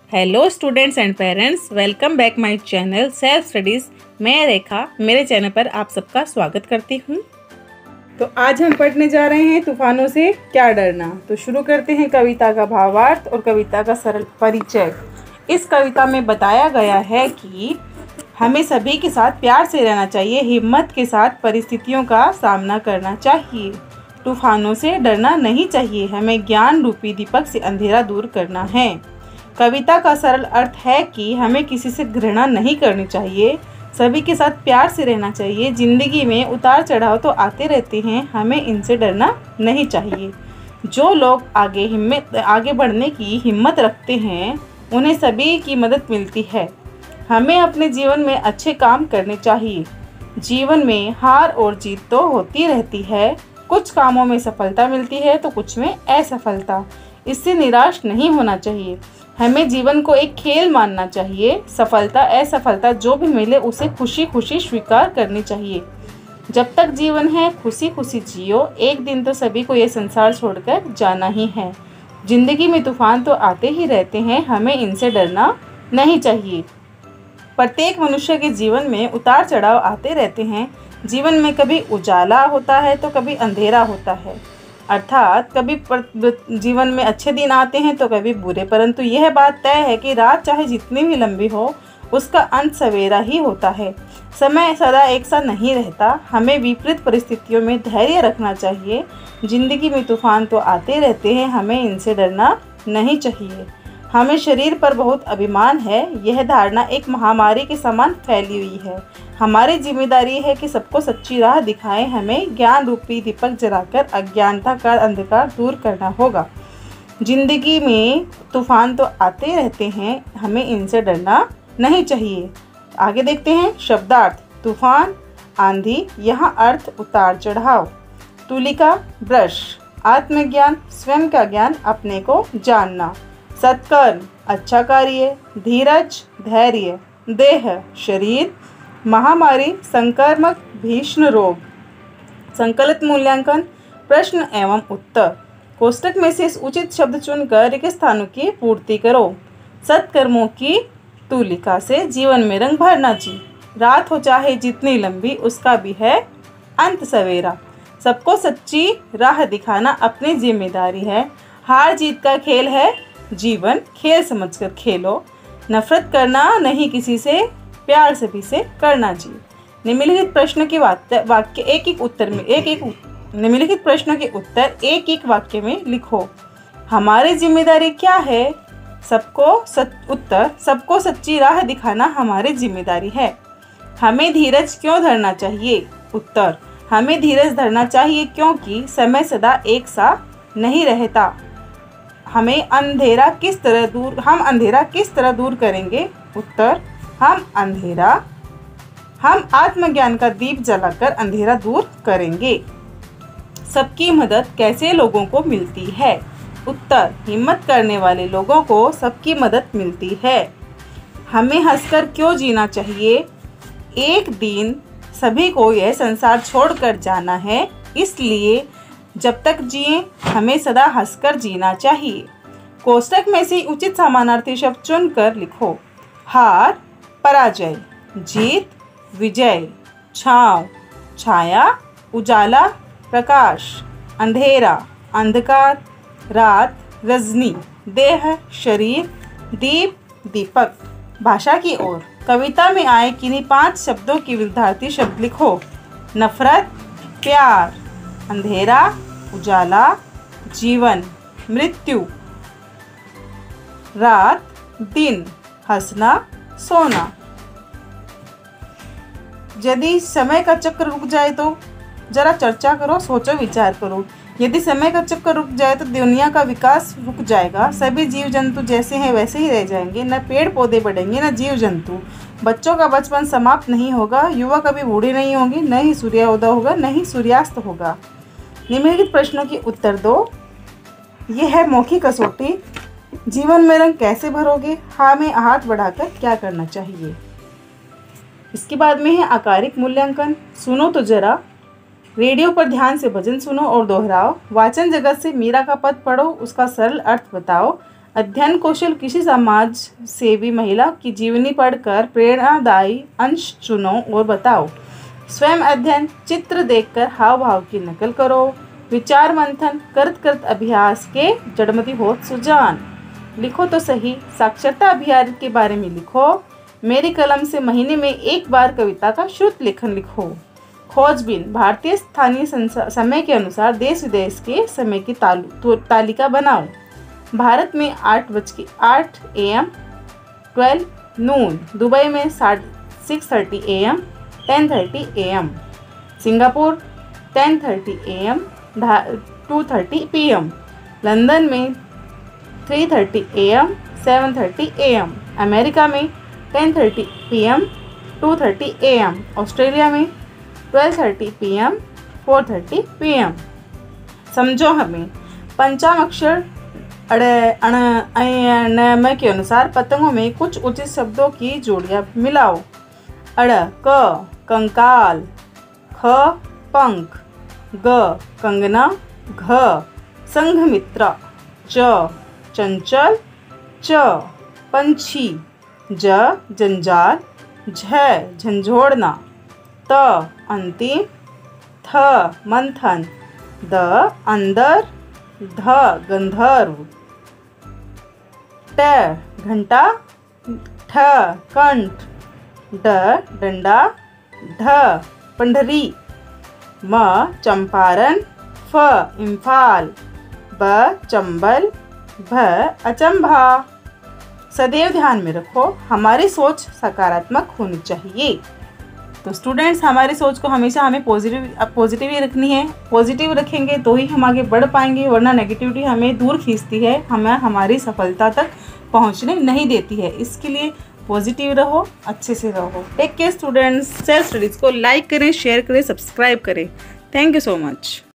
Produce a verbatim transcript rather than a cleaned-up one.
Hello students and parents, welcome back my channel self studies. मैं रेखा मेरे channel पर आप सबका स्वागत करती हूँ। तो आज हम पढ़ने जा रहे हैं तूफानों से क्या डरना। तो शुरू करते हैं कविता का भावार्थ और कविता का सरल परिचय। इस कविता में बताया गया है कि हमें सभी के साथ प्यार से रहना चाहिए, हिम्मत के साथ परिस्थितियों का सामना करना चाहिए, तूफानों से डरना नहीं चाहिए, हमें ज्ञान रूपी दीपक से अंधेरा दूर करना है। कविता का सरल अर्थ है कि हमें किसी से घृणा नहीं करनी चाहिए, सभी के साथ प्यार से रहना चाहिए। ज़िंदगी में उतार चढ़ाव तो आते रहते हैं, हमें इनसे डरना नहीं चाहिए। जो लोग आगे हिम्मत आगे बढ़ने की हिम्मत रखते हैं उन्हें सभी की मदद मिलती है। हमें अपने जीवन में अच्छे काम करने चाहिए। जीवन में हार और जीत तो होती रहती है, कुछ कामों में सफलता मिलती है तो कुछ में असफलता। इससे निराश नहीं होना चाहिए। हमें जीवन को एक खेल मानना चाहिए। सफलता असफलता जो भी मिले उसे खुशी खुशी स्वीकार करनी चाहिए। जब तक जीवन है खुशी खुशी जियो, एक दिन तो सभी को ये संसार छोड़कर जाना ही है। जिंदगी में तूफान तो आते ही रहते हैं, हमें इनसे डरना नहीं चाहिए। प्रत्येक मनुष्य के जीवन में उतार चढ़ाव आते रहते हैं। जीवन में कभी उजाला होता है तो कभी अंधेरा होता है, अर्थात कभी जीवन में अच्छे दिन आते हैं तो कभी बुरे, परंतु यह बात तय है कि रात चाहे जितनी भी लंबी हो उसका अंत सवेरा ही होता है। समय सदा एक सा नहीं रहता, हमें विपरीत परिस्थितियों में धैर्य रखना चाहिए। जिंदगी में तूफान तो आते रहते हैं, हमें इनसे डरना नहीं चाहिए। हमें शरीर पर बहुत अभिमान है, यह धारणा एक महामारी के समान फैली हुई है। हमारी जिम्मेदारी है कि सबको सच्ची राह दिखाएं। हमें ज्ञान रूपी दीपक जलाकर अज्ञानता का अंधकार दूर करना होगा। जिंदगी में तूफान तो आते रहते हैं, हमें इनसे डरना नहीं चाहिए। आगे देखते हैं शब्दार्थ। तूफान, आंधी, यहाँ अर्थ उतार चढ़ाव। तुलिका, ब्रश। आत्मज्ञान, स्वयं का ज्ञान, अपने को जानना। सत्कर्म, अच्छा कार्य। धीरज, धैर्य। देह, शरीर। महामारी, संक्रमक, भीषण रोग। संकलित मूल्यांकन, प्रश्न एवं उत्तर। कोष्टक में से उचित शब्द चुनकर रिक्त स्थानों की पूर्ति करो। सत्कर्मों की तुलिका से जीवन में रंग भरना जी। रात हो चाहे जितनी लंबी, उसका भी है अंत सवेरा। सबको सच्ची राह दिखाना अपनी जिम्मेदारी है। हार जीत का खेल है जीवन, खेल समझकर खेलो। नफरत करना नहीं किसी से, प्यार सभी से करना जी। निम्नलिखित प्रश्न के वाक्य एक एक उत्तर में एक एक निम्नलिखित प्रश्नों के उत्तर एक एक वाक्य में लिखो। हमारी जिम्मेदारी क्या है? सबको सच उत्तर सबको सच्ची राह दिखाना हमारी जिम्मेदारी है। हमें धीरज क्यों धरना चाहिए? उत्तर हमें धीरज धरना चाहिए क्योंकि समय सदा एक सा नहीं रहता। हमें अंधेरा किस तरह दूर हम अंधेरा किस तरह दूर करेंगे? उत्तर हम अंधेरा हम आत्मज्ञान का दीप जलाकर अंधेरा दूर करेंगे। सबकी मदद कैसे लोगों को मिलती है? उत्तर हिम्मत करने वाले लोगों को सबकी मदद मिलती है। हमें हंसकर क्यों जीना चाहिए? एक दिन सभी को यह संसार छोड़कर जाना है, इसलिए जब तक जिए हमें सदा हंसकर जीना चाहिए। कोष्टक में से उचित समानार्थी शब्द चुनकर लिखो। हार, पराजय। जीत, विजय। छांव, छाया। उजाला, प्रकाश। अंधेरा, अंधकार। रात, रजनी। देह, शरीर। दीप, दीपक। भाषा की ओर। कविता में आए किन्हीं पांच शब्दों के विरुद्धार्थी शब्द लिखो। नफरत, प्यार। अंधेरा, उजाला। जीवन, मृत्यु। रात, दिन। हंसना, सोना। यदि समय का चक्र रुक जाए तो जरा चर्चा करो, सोचो, विचार करो। यदि समय का चक्र रुक जाए तो दुनिया का विकास रुक जाएगा। सभी जीव जंतु जैसे हैं वैसे ही रह जाएंगे, न पेड़ पौधे बढ़ेंगे न जीव जंतु। बच्चों का बचपन समाप्त नहीं होगा, युवा कभी बूढ़े नहीं होंगे, न ही सूर्योदय होगा न ही सूर्यास्त होगा। निम्नलिखित प्रश्नों के उत्तर दो। यह है मौखिक कसौटी। जीवन में रंग कैसे भरोगे? हमें हाथ बढ़ाकर क्या करना चाहिए? इसके बाद में है आकारिक मूल्यांकन। सुनो तो जरा, रेडियो पर ध्यान से भजन सुनो और दोहराओ। वाचन जगत से मीरा का पद पढ़ो, उसका सरल अर्थ बताओ। अध्ययन कौशल किसी समाज सेवी महिला की जीवनी पढ़कर प्रेरणादायी अंश चुनो और बताओ। स्वयं अध्ययन, चित्र देखकर हाव भाव की नकल करो। विचार मंथन, करत करत अभ्यास के जड़मती होत सुजान। लिखो तो सही, साक्षरता अभियान के बारे में लिखो। मेरी कलम से महीने में एक बार कविता का शुद्ध लेखन लिखो। खोजबीन, भारतीय स्थानीय समय के अनुसार देश विदेश के समय की तालिका बनाओ। भारत में आठ बज के आठ A M twelve noon, Dubai में साढ़े six thirty A M ten thirty A M, Singapore ten thirty A M two thirty P M, London में three thirty A M seven thirty A M, America में ten thirty P M two thirty A M, Australia में twelve thirty P M four thirty P M. समझो हमें। पंचाक्षर अड़ अण अण के अनुसार पतंगों में कुछ उचित शब्दों की जोड़ियां मिलाओ। अड़ क कंकाल, ख पंख, ग कंगना, घ संघमित्रा, च चंचल, च पंछी, ज जंजाल, झ झंझोड़ना, त अंतिम, थ मंथन, द अंदर, ध गंधर्व, ट घंटा, ठ कंठ, ड डंडा, ढ पंडरी, म चंपारण, फ इम्फाल, ब चंबल, भ अचंभा। सदैव ध्यान में रखो, हमारी सोच सकारात्मक होनी चाहिए। तो स्टूडेंट्स, हमारी सोच को हमेशा हमें पॉजिटिव पॉजिटिव ही रखनी है। पॉजिटिव रखेंगे तो ही हम आगे बढ़ पाएंगे, वरना नेगेटिविटी हमें दूर खींचती है, हमें हमारी सफलता तक पहुंचने नहीं देती है। इसके लिए पॉजिटिव रहो, अच्छे से रहो। Take care students. Self studies को लाइक करें, शेयर करें, सब्सक्राइब करें। Thank you so much.